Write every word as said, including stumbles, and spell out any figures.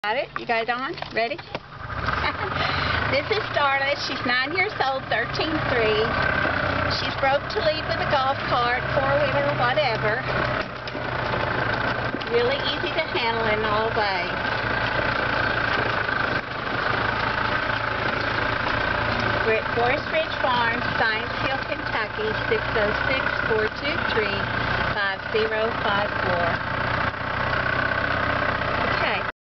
Got it? You guys on? Ready? This is Darla. She's nine years old, thirteen three. She's broke to lead with a golf cart, four-wheeler, whatever. Really easy to handle in all ways. We're at Forest Ridge Farm, Science Hill, Kentucky, six oh six, four two three, five oh five four.